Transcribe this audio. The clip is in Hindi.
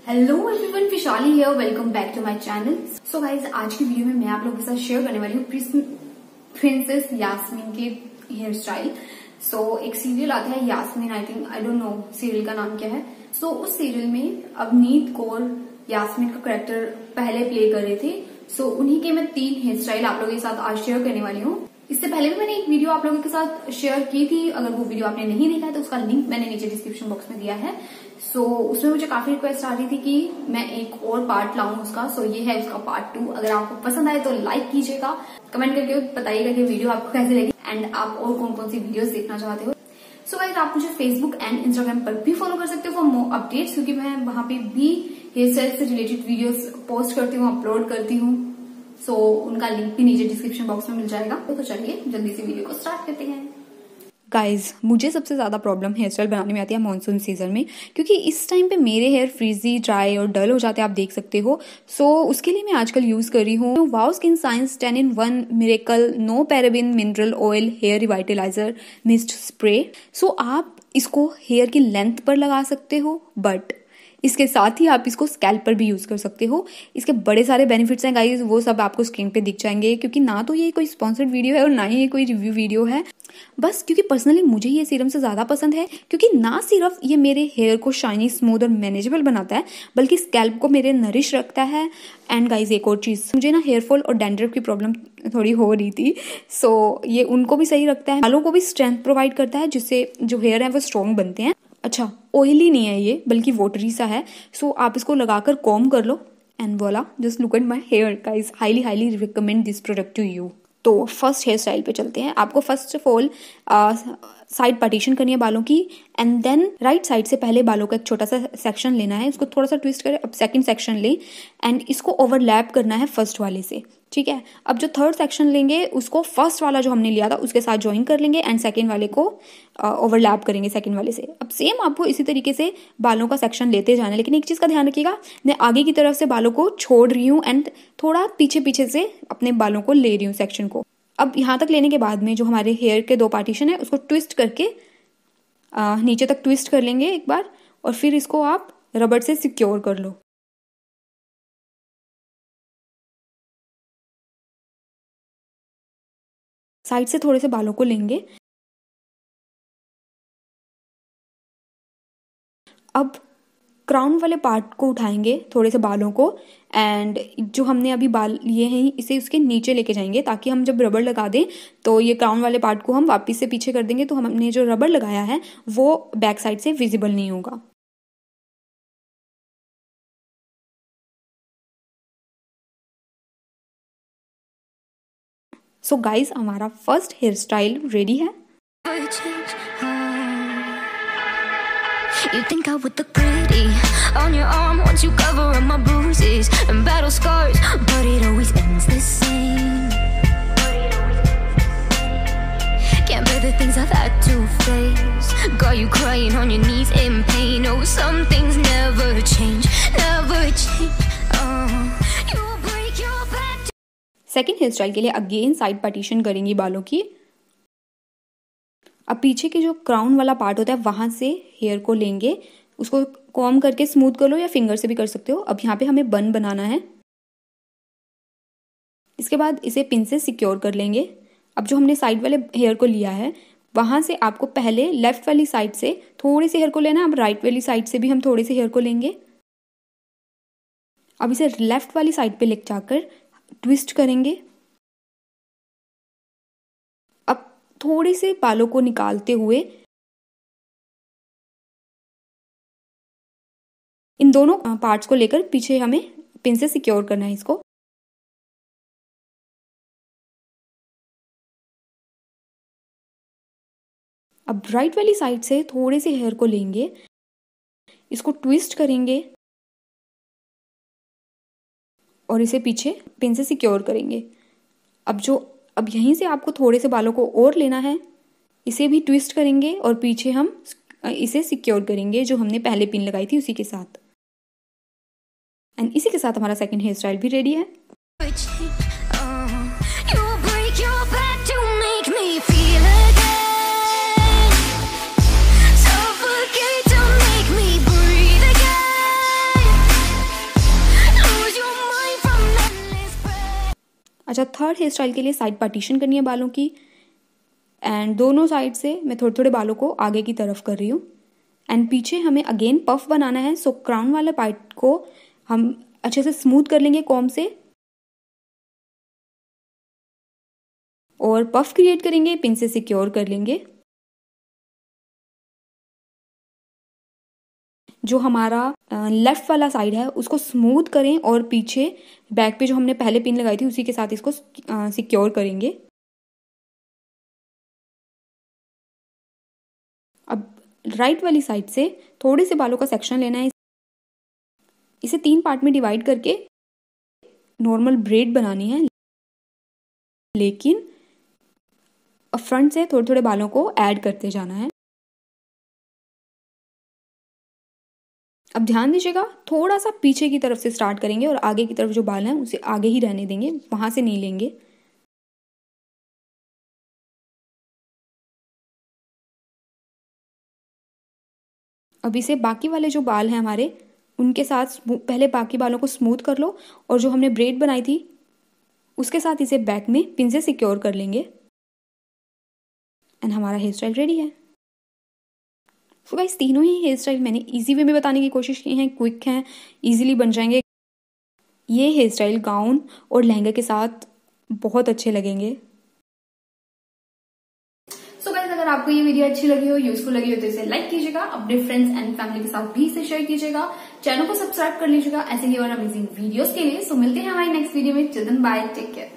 हेलो एवरीवन, विशाली है और welcome back to my channel. So guys, आज की वीडियो में मैं आप लोगों के साथ शेयर करने वाली हूँ प्रिंसेस यास्मीन के हेयर स्टाइल। सो एक सीरियल आता है Yasmin, I don't know serial का नाम क्या है। सो उस सीरियल में अवनीत कौर यास्मीन का कैरेक्टर पहले प्ले कर रहे थे। सो उन्हीं के मैं 3 हेयर स्टाइल आप लोगों के साथ आज शेयर करने वाली हूँ। इससे पहले भी मैंने एक वीडियो आप लोगों के साथ शेयर की थी, अगर वो वीडियो आपने नहीं देखा है तो उसका लिंक मैंने नीचे डिस्क्रिप्शन बॉक्स में दिया है। सो उसमें मुझे काफी रिक्वेस्ट आ रही थी कि मैं एक और पार्ट लाऊं उसका। सो ये है उसका पार्ट 2। अगर आपको पसंद आए तो लाइक कीजिएगा, कमेंट करके बताइएगा कि वीडियो आपको कैसे लगी एंड आप और कौन कौन सी वीडियोस देखना चाहते हो। सो गाइस, आप मुझे फेसबुक एंड इंस्टाग्राम पर भी फॉलो कर सकते हो फॉर मोर अपडेट्स, क्योंकि मैं वहां पे भी हेयर स्टाइल से रिलेटेड वीडियोस पोस्ट करती हूँ, अपलोड करती हूँ। सो उनका लिंक भी नीचे डिस्क्रिप्शन बॉक्स में मिल जाएगा। तो चलिए जल्दी से वीडियो को स्टार्ट करते हैं। गाइज, मुझे सबसे ज़्यादा प्रॉब्लम हेयर स्टाइल बनाने में आती है मानसून सीजन में, क्योंकि इस टाइम पे मेरे हेयर फ्रीजी, ड्राई और डल हो जाते हैं, आप देख सकते हो। सो उसके लिए मैं आजकल यूज़ कर रही हूँ Wow Skin Science 10-in-1 miracle no paraben mineral oil hair revitalizer mist spray. So आप इसको हेयर की लेंथ पर लगा सकते हो, बट इसके साथ ही आप इसको स्कैल्प पर भी यूज़ कर सकते हो। इसके बड़े सारे बेनिफिट्स हैं गाइज, वो सब आपको स्क्रीन पे दिख जाएंगे, क्योंकि ना तो ये कोई स्पॉन्सर्ड वीडियो है और ना ही ये कोई रिव्यू वीडियो है। बस क्योंकि पर्सनली मुझे ये सीरम से ज़्यादा पसंद है, क्योंकि ना सिर्फ ये मेरे हेयर को शाइनी, स्मूथ और मैनेजेबल बनाता है, बल्कि स्कैल्प को मेरे नरिश रखता है। एंड गाइज, एक और चीज़, मुझे ना हेयर फॉल और डैंड्रफ की प्रॉब्लम थोड़ी हो रही थी। सो ये उनको भी सही रखता है, बालों को भी स्ट्रेंथ प्रोवाइड करता है, जिससे जो हेयर है वो स्ट्रॉन्ग बनते हैं। अच्छा, ऑयली नहीं है ये, बल्कि वाटरी सा है। सो आप इसको लगाकर कॉम्ब कर लो and voila, just look at my hair guys. Highly recommend this product to you. तो फर्स्ट हेयर स्टाइल पे चलते हैं। आपको first of all side partition करनी है बालों की, एंड देन राइट साइड से पहले बालों का एक छोटा सा सेक्शन लेना है, उसको थोड़ा सा ट्विस्ट करें। अब सेकंड सेक्शन लें एंड इसको ओवरलैप करना है फर्स्ट वाले से, ठीक है। अब जो थर्ड सेक्शन लेंगे उसको फर्स्ट वाला जो हमने लिया था उसके साथ ज्वाइन कर लेंगे एंड सेकंड वाले को ओवरलैप करेंगे सेकंड वाले से। अब सेम आपको इसी तरीके से बालों का सेक्शन लेते जाना है, लेकिन एक चीज़ का ध्यान रखिएगा, मैं आगे की तरफ से बालों को छोड़ रही हूँ एंड थोड़ा पीछे पीछे से अपने बालों को ले रही हूँ सेक्शन को। अब यहाँ तक लेने के बाद में जो हमारे हेयर के 2 पार्टीशन है उसको ट्विस्ट करके नीचे तक ट्विस्ट कर लेंगे एक बार, और फिर इसको आप रबड़ से सिक्योर कर लो। साइड से थोड़े से बालों को लेंगे। अब क्राउन वाले पार्ट को उठाएंगे, थोड़े से बालों को, एंड जो हमने अभी बाल लिए हैं इसे उसके नीचे लेके जाएंगे, ताकि हम जब रबड़ लगा दें तो ये क्राउन वाले पार्ट को हम वापस से पीछे कर देंगे, तो हमने जो रबड़ लगाया है वो बैक साइड से विजिबल नहीं होगा। सो गाइज, हमारा फर्स्ट हेयर स्टाइल रेडी है। You think I would look pretty on your arm once you cover up my bruises and battle scars, but it always ends the same. Can't bear the things I've had to face. Got you crying on your knees in pain. Oh, some things never change, never change. You break your back. Second hair style के लिए अगेन साइड पार्टीशन करेंगी बालों की। अब पीछे के जो क्राउन वाला पार्ट होता है वहां से हेयर को लेंगे, उसको कॉम्ब करके स्मूथ कर लो या फिंगर से भी कर सकते हो। अब यहाँ पे हमें बन बनाना है। इसके बाद इसे पिन से सिक्योर कर लेंगे। अब जो हमने साइड वाले हेयर को लिया है वहां से आपको पहले लेफ्ट वाली साइड से थोड़े से हेयर को लेना है। अब राइट वाली साइड से भी हम थोड़े से हेयर को लेंगे। अब इसे लेफ्ट वाली साइड पे ले जाकर ट्विस्ट करेंगे। थोड़े से बालों को निकालते हुए इन दोनों पार्ट्स को लेकर पीछे हमें पिन से सिक्योर करना है इसको। अब राइट वाली साइड से थोड़े से हेयर को लेंगे, इसको ट्विस्ट करेंगे और इसे पीछे पिन से सिक्योर करेंगे। अब यहीं से आपको थोड़े से बालों को और लेना है, इसे भी ट्विस्ट करेंगे और पीछे हम इसे सिक्योर करेंगे जो हमने पहले पिन लगाई थी उसी के साथ। एंड इसी के साथ हमारा सेकंड हेयर स्टाइल भी रेडी है। अच्छा, थर्ड हेयर स्टाइल के लिए साइड पार्टीशन करनी है बालों की, एंड दोनों साइड से मैं थोड़े थोड़े बालों को आगे की तरफ कर रही हूँ, एंड पीछे हमें अगेन पफ बनाना है। सो क्राउन वाले पार्ट को हम अच्छे से स्मूथ कर लेंगे कॉम्ब से, और पफ क्रिएट करेंगे, पिन से सिक्योर कर लेंगे। जो हमारा लेफ्ट वाला साइड है उसको स्मूथ करें, और पीछे बैक पे जो हमने पहले पिन लगाई थी उसी के साथ इसको सिक्योर करेंगे। अब राइट वाली साइड से थोड़े से बालों का सेक्शन लेना है, इसे 3 पार्ट में डिवाइड करके नॉर्मल ब्रेड बनानी है, लेकिन फ्रंट से थोड़े थोड़े बालों को ऐड करते जाना है। अब ध्यान दीजिएगा, थोड़ा सा पीछे की तरफ से स्टार्ट करेंगे और आगे की तरफ जो बाल हैं उसे आगे ही रहने देंगे, वहां से नहीं लेंगे। अब इसे बाकी वाले जो बाल हैं हमारे उनके साथ पहले बाकी बालों को स्मूथ कर लो, और जो हमने ब्रेड बनाई थी उसके साथ इसे बैक में पिन से सिक्योर कर लेंगे, एंड हमारा हेयर स्टाइल रेडी है। सो गाइस, तीनों ही हेयर स्टाइल मैंने इजी वे में बताने की कोशिश की है, क्विक हैं, इजीली बन जाएंगे। ये हेयर स्टाइल गाउन और लहंगे के साथ बहुत अच्छे लगेंगे। सो गाइस, अगर आपको ये वीडियो अच्छी लगी हो, यूजफुल लगी हो, तो इसे लाइक कीजिएगा, अपने फ्रेंड्स एंड फैमिली के साथ भी इसे शेयर कीजिएगा, चैनल को सब्सक्राइब कर लीजिएगा ऐसे ही और अमेजिंग वीडियोस के लिए। सो मिलते हैं हमारी नेक्स्ट वीडियो में। Children, bye, take care.